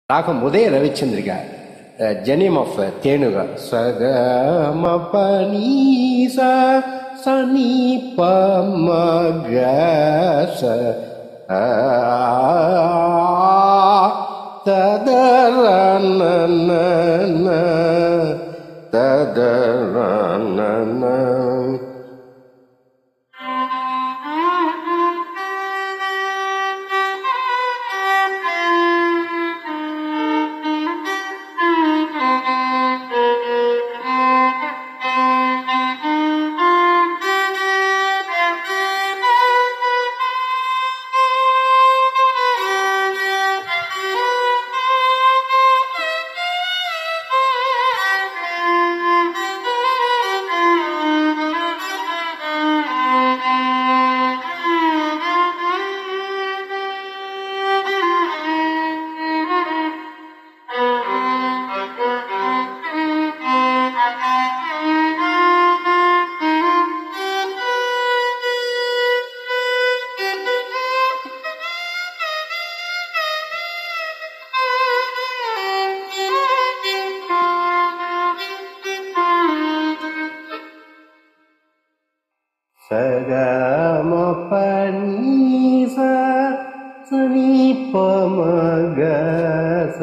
ராகம் உதய ரவிச்சந்திரிகா, ஜெனியம் ஆஃப் தேனுகா. சக ம ப நீ ச ச நீ ப ம க ச த த ர ந ந ந த த ர ந ந. சக ம ப நீ ச ச நீ ப ம க ச.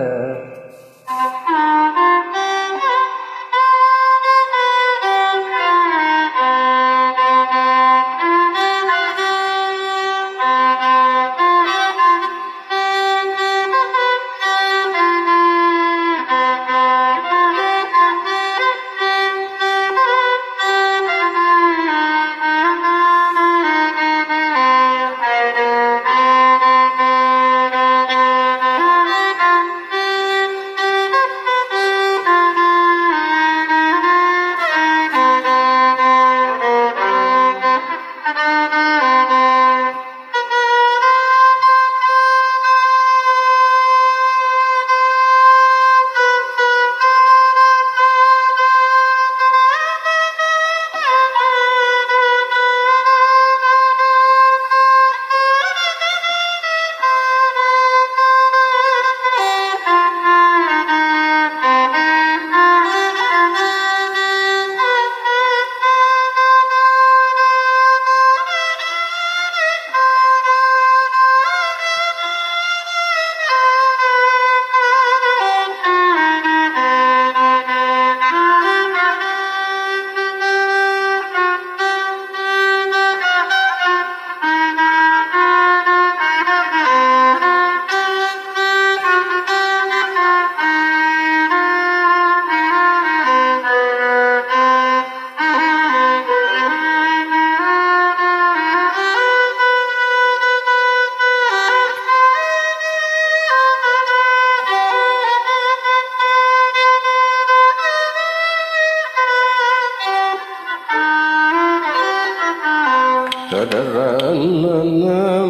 ததரநனம்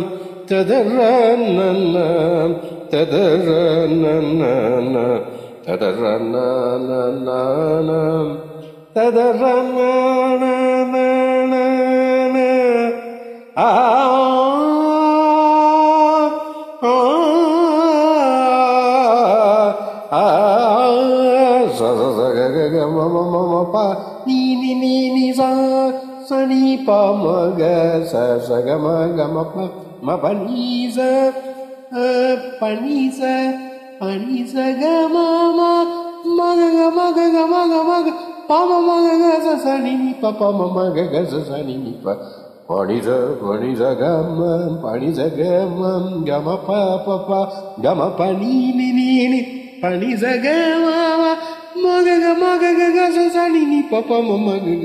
ததரநனம் ததரநனன ததரநனனனம் ததரநனனன ஆ ஆ சதசக ம ம ம ம ப நீ நீ நீ நீ ச ச நீ ப ம க ச ச க ம க ம ப ம ப நீ ச ப நீ ச ப நீ ச க ம ம ம க க ம க க ம க ம க ப ம ம க க ச ச நீ நீ ப ப ம ம க க ச ச நீ நீ ப ப நீ ச க ம ப நீ ச க ம க ம ப ப ப க ம ப நீ நீ நீ நீ ப நீ ச க ம ம க க ம க க க ச ச நீ நீ ப ப ம ம க க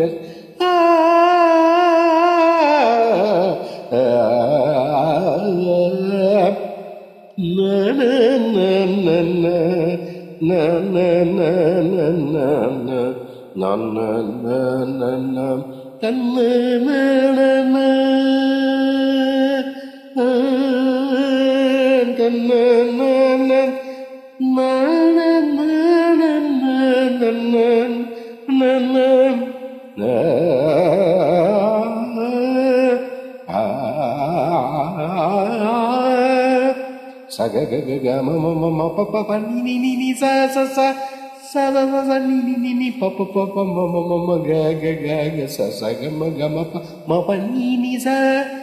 சக ga ga ga ga ma ma ma ma pa pa pa ni sa sa sa sa sa sa sa ni pa pa pa pa ma ma ma ma ga ga ga ga sa ga ma pa ni sa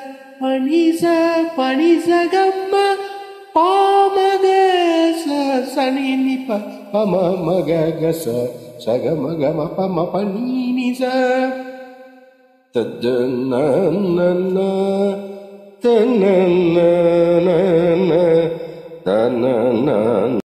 pa ni sa ga ma pa ma ga sa ni pa ma ga ga sa ga ma pa ni sa ta da na na na ta na na na na ta na na